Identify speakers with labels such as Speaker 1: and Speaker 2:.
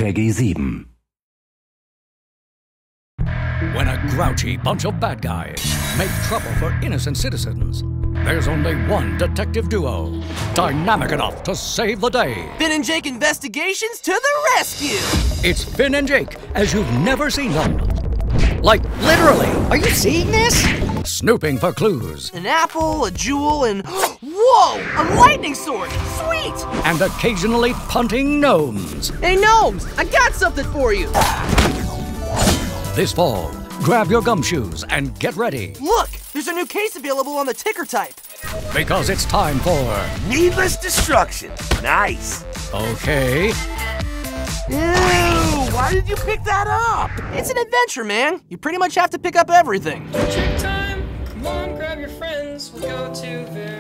Speaker 1: Peggy 7.
Speaker 2: When a grouchy bunch of bad guys make trouble for innocent citizens, there's only one detective duo, dynamic enough to save the day.
Speaker 3: Finn and Jake Investigations to the rescue!
Speaker 2: It's Finn and Jake as you've never seen them. Like, literally.
Speaker 4: Are you seeing this?
Speaker 2: Snooping for clues.
Speaker 3: An apple, a jewel, and whoa! A lightning sword! Sweet!
Speaker 2: And occasionally punting gnomes.
Speaker 3: Hey, gnomes! I got something for you!
Speaker 2: This fall, grab your gumshoes and get ready.
Speaker 3: Look! There's a new case available on the ticker type.
Speaker 2: Because it's time for
Speaker 5: Needless Destruction. Nice.
Speaker 2: Okay.
Speaker 5: Ew, why did you pick that up?
Speaker 3: It's an adventure, man. You pretty much have to pick up everything.
Speaker 6: Trick time! Come on, grab your friends. We'll go to